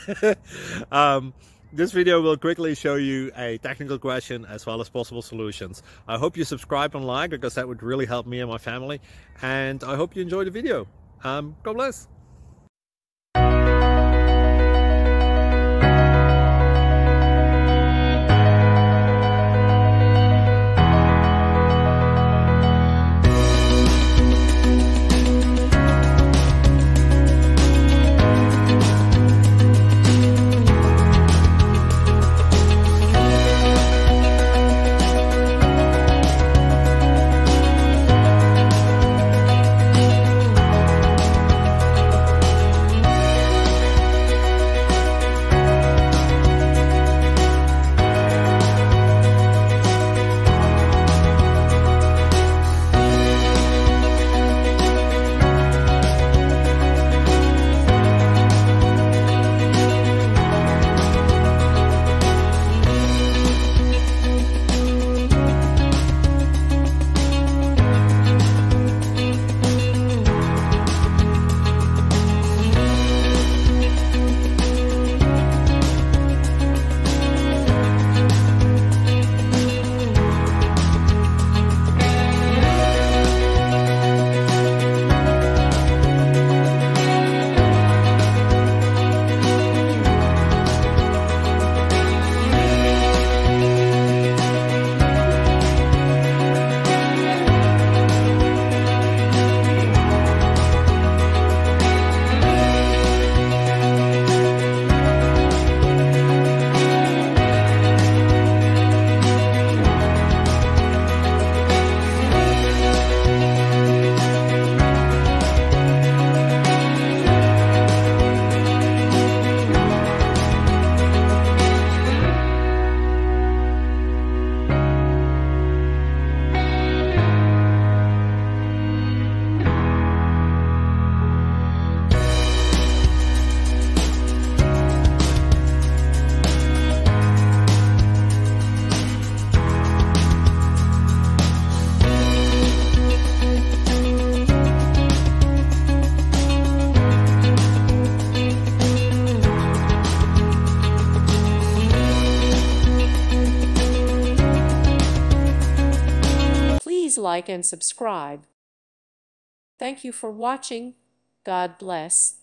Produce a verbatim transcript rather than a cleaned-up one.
um, this video will quickly show you a technical question as well as possible solutions. I hope you subscribe and like, because that would really help me and my family. And I hope you enjoy the video. Um, God bless. Please like and subscribe. Thank you for watching. God bless.